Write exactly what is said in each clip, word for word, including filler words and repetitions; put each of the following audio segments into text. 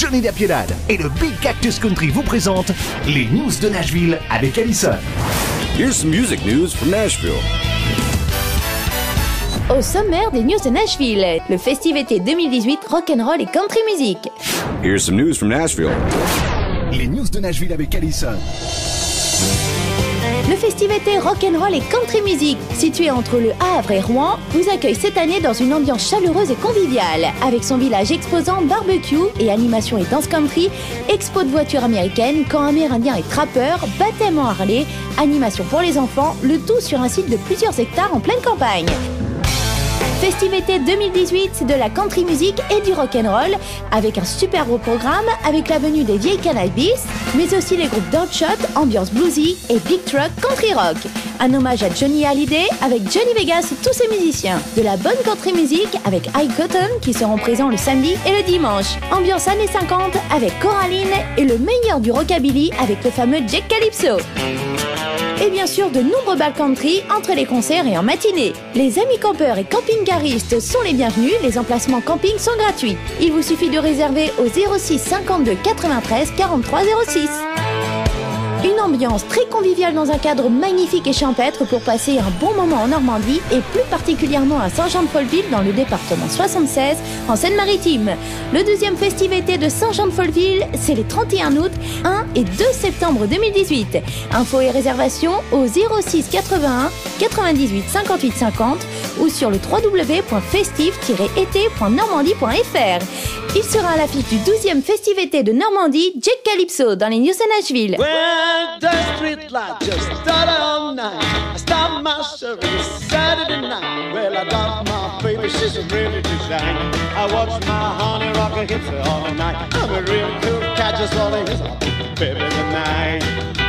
Johnny Dapiedad et le Big Cactus Country vous présentent les news de Nashville avec Allison. Here's some music news from Nashville. Au sommaire des news de Nashville, le Festivété deux mille dix-huit Rock'n'Roll et Country Music. Here's some news from Nashville. Les news de Nashville avec Allison. Le Festivété Rock'n'Roll et Country Music, situé entre le Havre et Rouen, vous accueille cette année dans une ambiance chaleureuse et conviviale, avec son village exposant barbecue et animation et danse country, expo de voitures américaines, camp amérindien et trappeurs, baptême en Harley, animation pour les enfants, le tout sur un site de plusieurs hectares en pleine campagne. Festivété deux mille dix-huit, c'est de la country music et du rock'n'roll, avec un super gros programme, avec la venue des vieilles cannabis, mais aussi les groupes Dogshot, ambiance bluesy et Big Truck country rock. Un hommage à Johnny Hallyday avec Johnny Vegas et tous ses musiciens. De la bonne country music avec High Cotton qui seront présents le samedi et le dimanche. Ambiance années cinquante avec Coraline et le meilleur du rockabilly avec le fameux Jack Calypso. Et bien sûr, de nombreux bals country entre les concerts et en matinée. Les amis campeurs et camping-caristes sont les bienvenus, les emplacements camping sont gratuits. Il vous suffit de réserver au zéro six cinquante-deux quatre-vingt-treize quarante-trois zéro six. Une ambiance très conviviale dans un cadre magnifique et champêtre pour passer un bon moment en Normandie et plus particulièrement à Saint-Jean-de-Folleville dans le département soixante-seize en Seine-Maritime. Le deuxième festivété de Saint-Jean-de-Folleville, c'est les trente et un août, un et deux septembre deux mille dix-huit. Infos et réservations au zéro six quatre-vingt-un quatre-vingt-dix-huit cinquante-huit cinquante ou sur le w w w point festive tiret été point normandie point f r. Il sera à l'affiche du douzième festivété de Normandie, Jack Calypso dans les news de Nashville. Well, the street light just started all night. I stopped my service Saturday night. Well, I got my baby, she's ready to shine. I watch my honey rocker hits all night. I'm a real cool cat, just all in his baby tonight.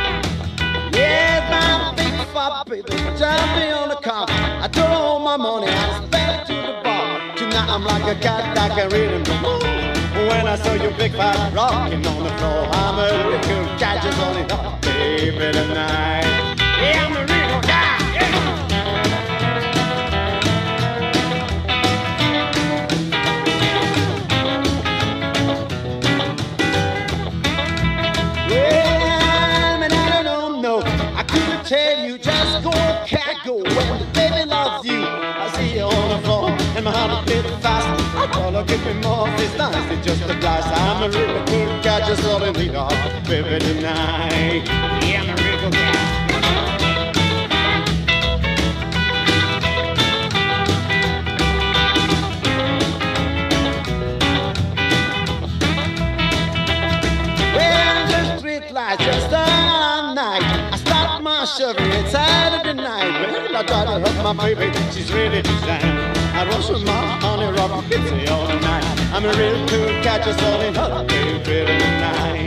Yeah, my big fat baby, drive me on the car. I took all my money, I spent to the bar. Tonight I'm like a cat that can read in the moon. When I saw you big fat rocking on the floor, I'm a real cool cat, just on it up, baby tonight. Yeah, I'm a real guy. Yeah. Well, man, I don't know. I couldn't tell you, just go, cat, go. When the baby loves you, I see you on the floor, and my heart beats fast. I call her, give me more, it's nice, it's just a blast. I'm a real cool cat, just all in the off, baby tonight. Yeah, I'm a real cool cat. Well, the street lights just all night. I start my Chevy, it's Saturday night. Well, I gotta hug my baby, she's ready to shine. I rush with my honey rock, it's all night. I'm a real cool cat, just all in her baby tonight.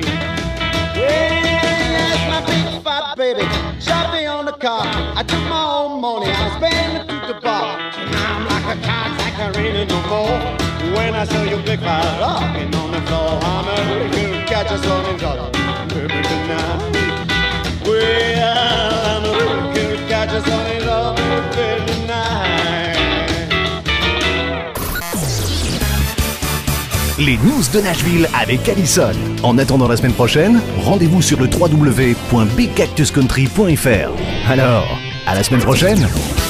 Yes, my big fat baby, shot me on the car. I took my own money, I spent it to the bar. Now I'm like a cat, I can't read it no more. When I saw you big fat rocking on the floor, I'm a real cool cat, just all in her baby tonight. Well, I'm a real cool cat, just all in her baby tonight. Les news de Nashville avec Allison. En attendant la semaine prochaine, rendez-vous sur le w w w point big cactus country point f r. Alors, à la semaine prochaine!